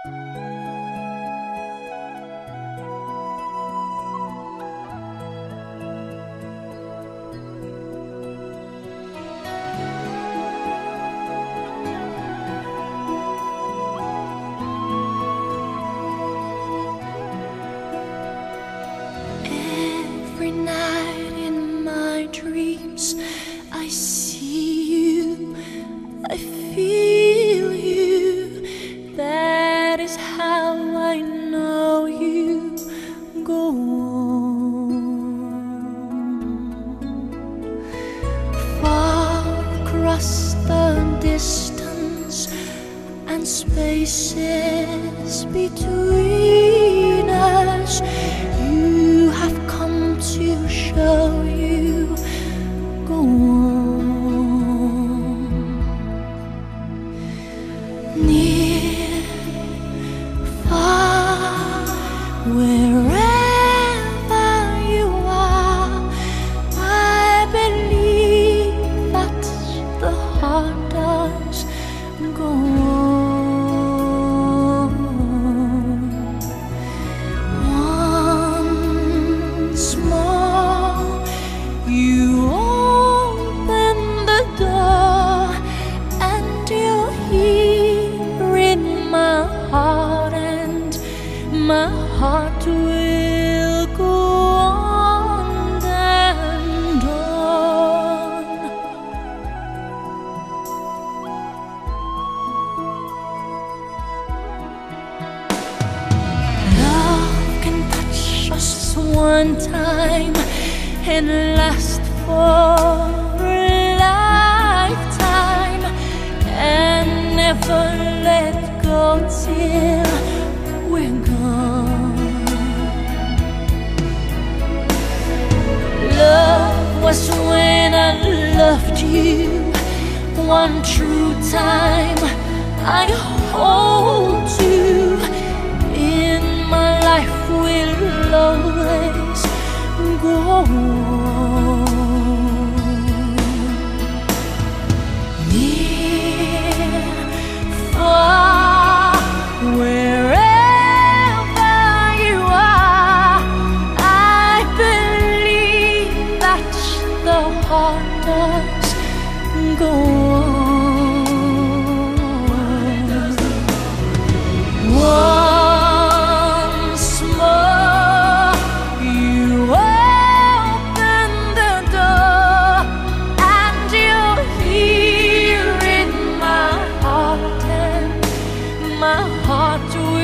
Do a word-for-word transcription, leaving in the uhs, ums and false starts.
Every night in my dreams I see you, I feel you. That is how I know you. Go on. Far across the distance and spaces between us, you have come to show you. Go on. Near, far, wherever you are, I believe that the heart does. Go on. Once more, you open the door, and you're here in my heart, and my heart will go on and on. Love can touch us one time and last for a lifetime, and never let go till we're gone. Love was when I loved you one true time. I hold you in my life, will always go on. Near, far, wherever you are, I believe that the heart does go on. Once more, you open the door, and you're here in my heart, and my heart